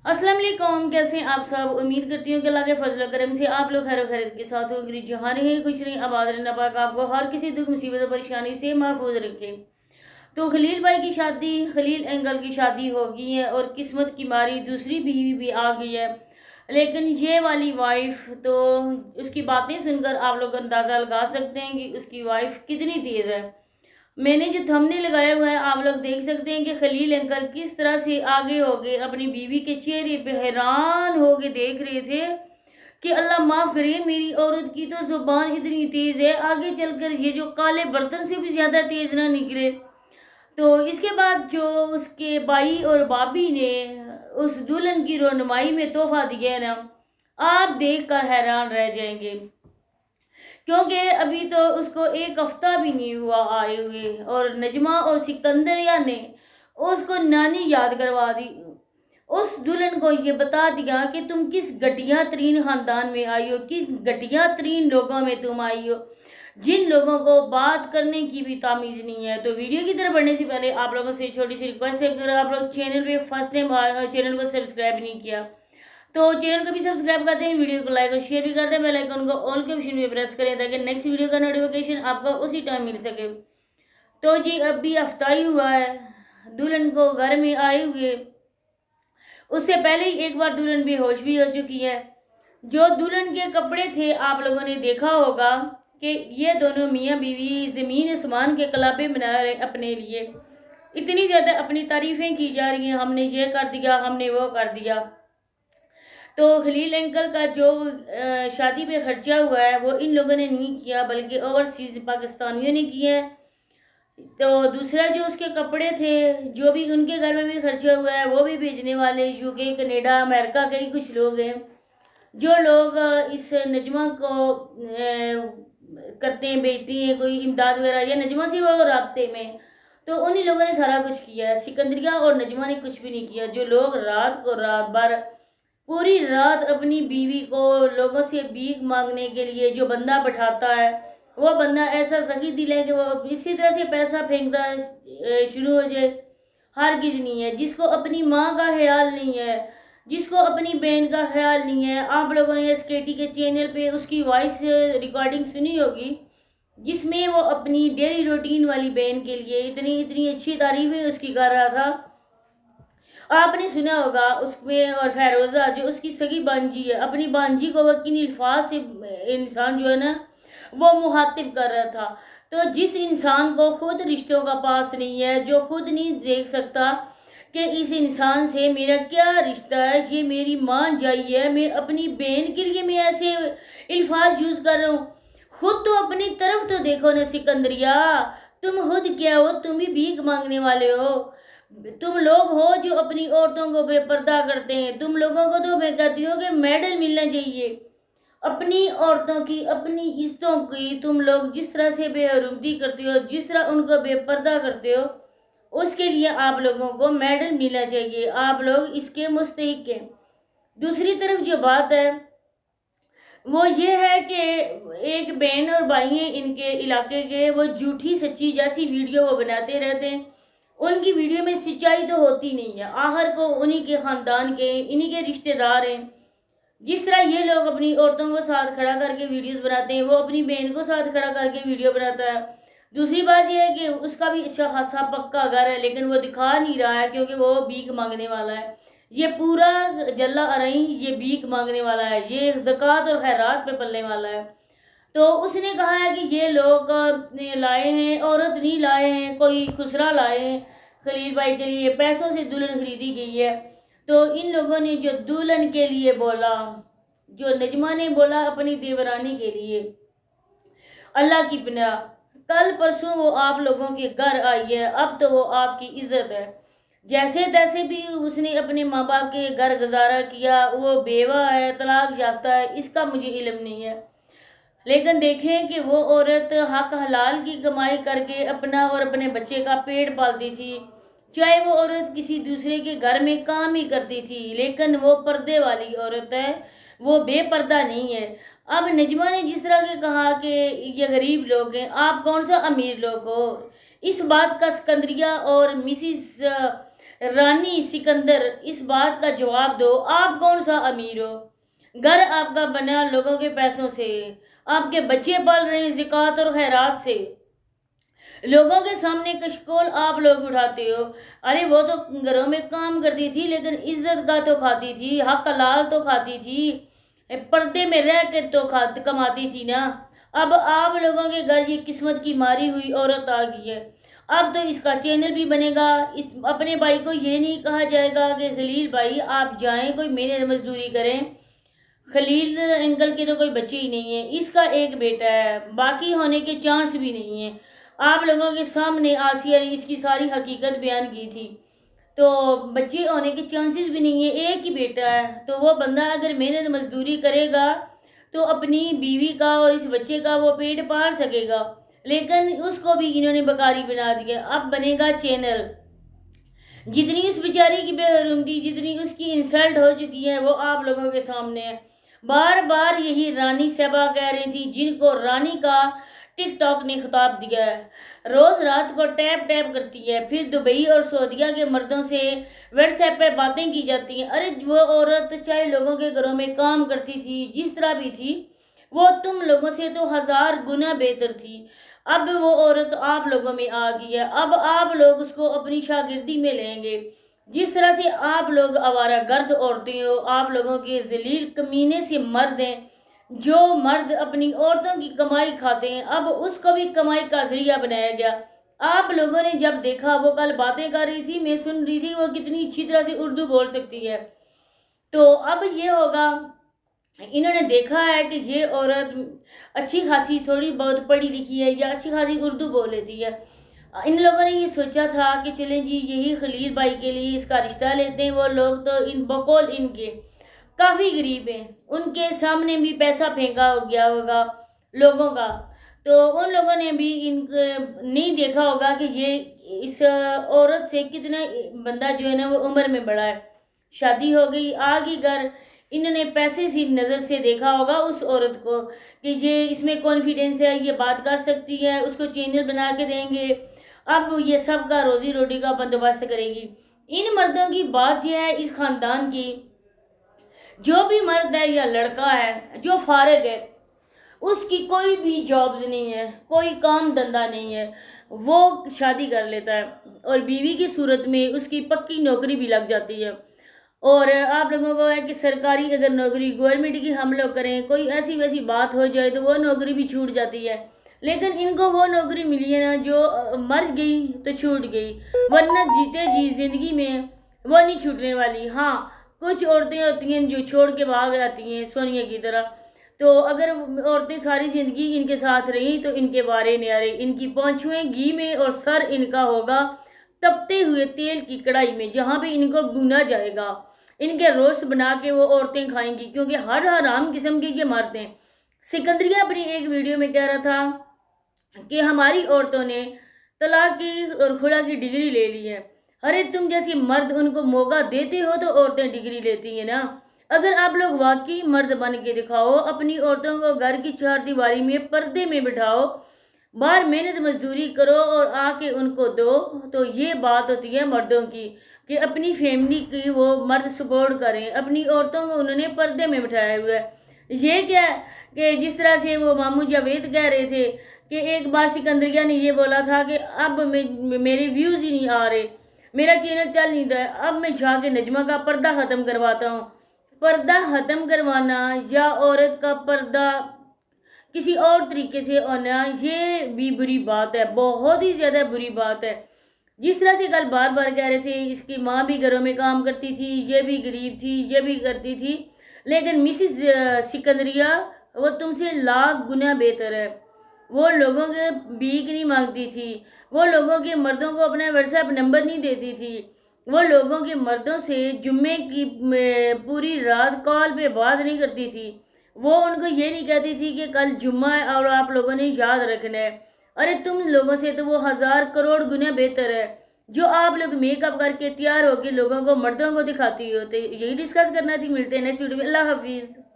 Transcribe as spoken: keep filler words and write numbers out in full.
अस्सलाम वालेकुम, कैसे हैं आप सब। उम्मीद करती हूँ कि अल्लाह के फजल करम से आप लोग खैर खैरियत के साथ होंगे। जहाँ रहें खुश रहें, आबाद रहें, पाक आपको हर किसी दुख मुसीबत और परेशानी से महफूज रखें। तो खलील भाई की शादी, खलील अंकल की शादी हो गई है और किस्मत की मारी दूसरी बीवी भी आ गई है। लेकिन ये वाली वाइफ तो उसकी बातें सुनकर आप लोग अंदाज़ा लगा सकते हैं कि उसकी वाइफ कितनी तेज़ है। मैंने जो थंबनेल लगाया हुआ है आप लोग देख सकते हैं कि खलील अंकल किस तरह से आगे हो गए, अपनी बीवी के चेहरे पे हैरान हो के देख रहे थे कि अल्लाह माफ़ करे, मेरी औरत की तो ज़ुबान इतनी तेज़ है, आगे चलकर ये जो काले बर्तन से भी ज़्यादा तेज़ ना निकले। तो इसके बाद जो उसके भाई और भाभी ने उस दुल्हन की रोनुमाई में तोहफा दिया है ना, आप देख कर हैरान रह जाएंगे। क्योंकि अभी तो उसको एक हफ्ता भी नहीं हुआ आए हुए और नजमा और सिकंदरिया ने उसको नानी याद करवा दी। उस दुल्हन को ये बता दिया कि तुम किस घटिया तरीन ख़ानदान में आई हो, किस घटिया तरीन लोगों में तुम आई हो, जिन लोगों को बात करने की भी तामीज़ नहीं है। तो वीडियो की तरफ बढ़ने से पहले आप लोगों से छोटी सी रिक्वेस्ट है, अगर आप लोग चैनल पे फर्स्ट टाइम चैनल को सब्सक्राइब नहीं किया तो चैनल को भी सब्सक्राइब कर दें, वीडियो को लाइक और शेयर भी कर दें, बेल आइकन को ऑल के ऑप्शन में प्रेस करें ताकि नेक्स्ट वीडियो का नोटिफिकेशन आपको उसी टाइम मिल सके। तो जी अभी हफ्ता ही हुआ है दुल्हन को घर में आए हुए। उससे पहले ही एक बार दुल्हन बेहोश भी हो चुकी है। जो दुल्हन के कपड़े थे आप लोगों ने देखा होगा कि ये दोनों मियाँ बीवी ज़मीन आसमान के कलाबे बना रहे अपने लिए। इतनी ज़्यादा अपनी तारीफ़ें की जा रही हैं, हमने ये कर दिया, हमने वो कर दिया। तो खलील अंकल का जो शादी पे खर्चा हुआ है वो इन लोगों ने नहीं किया बल्कि ओवरसीज़ पाकिस्तानियों ने किया है। तो दूसरा जो उसके कपड़े थे जो भी उनके घर में भी खर्चा हुआ है वो भी भेजने वाले यूके, कनाडा, अमेरिका के ही कुछ लोग हैं जो लोग इस नजमा को करते हैं, भेजती हैं कोई इमदाद वगैरह या नजमा से वो राब्ते में। तो उन्हीं लोगों ने सारा कुछ किया है, सिकंदरिया और नजमा ने कुछ भी नहीं किया। जो लोग रात को रात भर पूरी रात अपनी बीवी को लोगों से भीख मांगने के लिए जो बंदा बैठाता है वो बंदा ऐसा सखी दिल है कि वो इसी तरह से पैसा फेंकता शुरू हो जाए, हरगिज़ नहीं है। जिसको अपनी माँ का ख्याल नहीं है, जिसको अपनी बहन का ख्याल नहीं है। आप लोगों ने स्केटी के चैनल पे उसकी वॉइस रिकॉर्डिंग सुनी होगी जिसमें वो अपनी डेली रूटीन वाली बहन के लिए इतनी इतनी अच्छी तारीफें उसकी कर रहा था। आपने सुना होगा उसमें। और फैरोज़ा जो उसकी सगी बांजी है, अपनी बांजी को वह किन अल्फाज से इंसान जो है ना वो मुहातिब कर रहा था। तो जिस इंसान को खुद रिश्तों का पास नहीं है, जो खुद नहीं देख सकता कि इस इंसान से मेरा क्या रिश्ता है, ये मेरी माँ जाई है, मैं अपनी बहन के लिए मैं ऐसे अल्फाज यूज़ कर रहा हूँ। खुद तो अपनी तरफ तो देखो ना सिकंदरिया, तुम खुद क्या हो, तुम ही भीख मांगने वाले हो। तुम लोग हो जो अपनी औरतों को बेपर्दा करते हैं। तुम लोगों को तो मैं कहती हूँ कि मेडल मिलना चाहिए अपनी औरतों की, अपनी इज्जतों की। तुम लोग जिस तरह से बेहरुमती करते हो, जिस तरह उनको बेपर्दा करते हो, उसके लिए आप लोगों को मेडल मिलना चाहिए। आप लोग इसके मुस्तहिक हैं। दूसरी तरफ जो बात है वो ये है कि एक बहन और भाई हैं इनके इलाके के, वो झूठी सच्ची जैसी वीडियो वो बनाते रहते हैं। उनकी वीडियो में सच्चाई तो होती नहीं है। आखिर को उन्हीं के ख़ानदान के, इन्हीं के रिश्तेदार हैं। जिस तरह ये लोग अपनी औरतों को साथ खड़ा करके वीडियोस बनाते हैं, वो अपनी बहन को साथ खड़ा करके वीडियो बनाता है। दूसरी बात यह है कि उसका भी अच्छा खासा पक्का घर है लेकिन वो दिखा नहीं रहा है क्योंकि वो भीख मांगने वाला है। ये पूरा जल्ला अरई ये भीख मांगने वाला है, ये ज़कात और खैरात पे पलने वाला है। तो उसने कहा है कि ये लोग लाए हैं, औरत नहीं लाए हैं, कोई खुसरा लाए हैं खलील भाई के लिए, पैसों से दुल्हन खरीदी गई है। तो इन लोगों ने जो दुल्हन के लिए बोला, जो नजमा ने बोला अपनी देवरानी के लिए, अल्लाह की पनाह कल परसों वो आप लोगों के घर आई है, अब तो वो आपकी इज्जत है। जैसे तैसे भी उसने अपने माँ बाप के घर गुजारा किया, वो बेवा है, तलाक याफ्ता है, इसका मुझे इल्म नहीं है। लेकिन देखें कि वो औरत हक हलाल की कमाई करके अपना और अपने बच्चे का पेट पालती थी। चाहे वो औरत किसी दूसरे के घर में काम ही करती थी, लेकिन वो पर्दे वाली औरत है, वो बेपर्दा नहीं है। अब नजमा ने जिस तरह के कहा कि ये गरीब लोग हैं, आप कौन सा अमीर लोग हो, इस बात का सिकंदरिया और मिसिस रानी सिकंदर, इस बात का जवाब दो, आप कौन सा अमीर हो? घर आपका बना लोगों के पैसों से, आपके बच्चे पाल रहे हैं ज़िकात और खैरात से, लोगों के सामने कशकोल आप लोग उठाते हो। अरे वो तो घरों में काम करती थी लेकिन इज्जत का तो खाती थी, हक हलाल तो खाती थी, पर्दे में रह के तो खा कमाती थी ना। अब आप लोगों के घर ये किस्मत की मारी हुई औरत आ गई है। अब तो इसका चैनल भी बनेगा। इस अपने भाई को ये नहीं कहा जाएगा कि खलील भाई आप जाएं कोई मेहनत मजदूरी करें। खलील अंकल के तो कोई बच्चे ही नहीं है, इसका एक बेटा है, बाकी होने के चांस भी नहीं है। आप लोगों के सामने आसिया ने इसकी सारी हकीकत बयान की थी, तो बच्चे होने के चांसेस भी नहीं है, एक ही बेटा है। तो वो बंदा अगर मेहनत मजदूरी करेगा तो अपनी बीवी का और इस बच्चे का वो पेट पाल सकेगा, लेकिन उसको भी इन्होंने बकारी बना दिया। अब बनेगा चैनल। जितनी उस बेचारी की बेहरुमती, जितनी उसकी इंसल्ट हो चुकी है वो आप लोगों के सामने है। बार बार यही रानी साहबा कह रही थी, जिनको रानी का टिकटॉक ने खिताब दिया है, रोज रात को टैप टैप करती है, फिर दुबई और सऊदीया के मर्दों से व्हाट्सएप पे बातें की जाती हैं। अरे वो औरत चाहे लोगों के घरों में काम करती थी, जिस तरह भी थी, वो तुम लोगों से तो हजार गुना बेहतर थी। अब वो औरत आप लोगों में आ गई है, अब आप लोग उसको अपनी शागिर्दी में लेंगे। जिस तरह से आप लोग आवारा गर्द औरतें हो, आप लोगों के जलील कमीने से मर्द हैं, जो मर्द अपनी औरतों की कमाई खाते हैं, अब उसको भी कमाई का जरिया बनाया गया। आप लोगों ने जब देखा, वो कल बातें कर रही थी, मैं सुन रही थी, वो कितनी अच्छी तरह से उर्दू बोल सकती है। तो अब ये होगा, इन्होंने देखा है कि ये औरत अच्छी खासी थोड़ी बहुत पढ़ी लिखी है या अच्छी खासी उर्दू बोल लेती है। इन लोगों ने ये सोचा था कि चलें जी यही खलील भाई के लिए इसका रिश्ता लेते हैं। वो लोग तो इन बकौल इनके काफ़ी गरीब हैं, उनके सामने भी पैसा फेंका हो गया होगा लोगों का, तो उन लोगों ने भी इन नहीं देखा होगा कि ये इस औरत से कितना बंदा जो है ना वो उम्र में बड़ा है, शादी हो गई, आ गई घर, इन्होंने पैसे सी नज़र से देखा होगा उस औरत को कि ये इसमें कॉन्फिडेंस है, ये बात कर सकती है, उसको चैनल बना के देंगे, अब ये सब का रोजी रोटी का बंदोबस्त करेगी। इन मर्दों की बात यह है, इस ख़ानदान की जो भी मर्द है या लड़का है जो फारिग है, उसकी कोई भी जॉब्स नहीं है, कोई काम धंधा नहीं है, वो शादी कर लेता है और बीवी की सूरत में उसकी पक्की नौकरी भी लग जाती है। और आप लोगों को है कि सरकारी अगर नौकरी गवर्नमेंट की हम लोग करें, कोई ऐसी वैसी बात हो जाए तो वो नौकरी भी छूट जाती है, लेकिन इनको वो नौकरी मिली है ना जो मर गई तो छूट गई, वरना जीते जी जिंदगी में वो नहीं छूटने वाली। हाँ, कुछ औरतें होती हैं जो छोड़ के भाग जाती हैं सोनिया की तरह, तो अगर औरतें सारी ज़िंदगी इनके साथ रहीं तो इनके बारे न्यारे, इनकी पाँचवें घी में और सर इनका होगा तपते हुए तेल की कढ़ाई में, जहाँ पे इनको भुना जाएगा, इनके रोस्ट बना के वो औरतें खाएंगी, क्योंकि हर हराम किस्म के ये मारते हैं। सिकंदरिया अपनी एक वीडियो में कह रहा था कि हमारी औरतों ने तलाक की और खुला की डिग्री ले ली है। अरे तुम जैसे मर्द उनको मौका देते हो तो औरतें डिग्री लेती हैं ना। अगर आप लोग वाकई मर्द बन के दिखाओ, अपनी औरतों को घर की चार दीवारी में पर्दे में बिठाओ, बाहर मेहनत मजदूरी करो और आके उनको दो, तो ये बात होती है मर्दों की कि अपनी फैमिली की वो मर्द सपोर्ट करें। अपनी औरतों को उन्होंने पर्दे में बिठाया हुआ है। ये क्या है कि जिस तरह से वो मामू जावेद कह रहे थे कि एक बार सिकंदरिया ने ये बोला था कि अब मेरे व्यूज़ ही नहीं आ रहे, मेरा चैनल चल नहीं रहा है, अब मैं जाके नजमा का पर्दा ख़त्म करवाता हूँ। पर्दा ख़त्म करवाना या औरत का पर्दा किसी और तरीके से होना, ये भी बुरी बात है, बहुत ही ज़्यादा बुरी बात है। जिस तरह से कल बार बार कह रहे थे इसकी माँ भी घरों में काम करती थी, ये भी गरीब थी, ये भी करती थी, लेकिन मिसिस सिकंदरिया वो तुमसे लाख गुना बेहतर है। वो लोगों के भीख नहीं मांगती थी, वो लोगों के मर्दों को अपना व्हाट्सएप नंबर नहीं देती थी, वो लोगों के मर्दों से जुम्मे की पूरी रात कॉल पे बात नहीं करती थी, वो उनको ये नहीं कहती थी कि कल जुम्मा है और आप लोगों ने याद रखना है। अरे तुम लोगों से तो वो हज़ार करोड़ गुना बेहतर है जो आप लोग मेकअप करके तैयार होकर लोगों को मर्दों को दिखाती हो। तो यही डिस्कस करना थी। मिलते हैं नेक्स्ट वीडियो में। अल्लाह हाफिज़।